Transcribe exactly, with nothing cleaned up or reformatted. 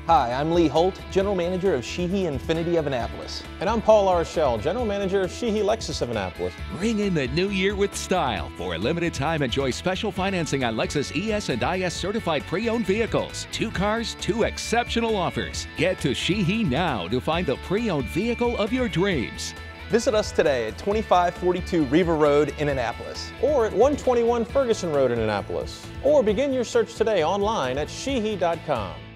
Hi, I'm Lee Holt, General Manager of Sheehy Infiniti of Annapolis. And I'm Paul Arshell, General Manager of Sheehy Lexus of Annapolis. Ring in the new year with style. For a limited time, enjoy special financing on Lexus E S and I S certified pre-owned vehicles. Two cars, two exceptional offers. Get to Sheehy now to find the pre-owned vehicle of your dreams. Visit us today at twenty-five forty-two Riva Road in Annapolis. Or at one twenty-one Ferguson Road in Annapolis. Or begin your search today online at sheehy dot com.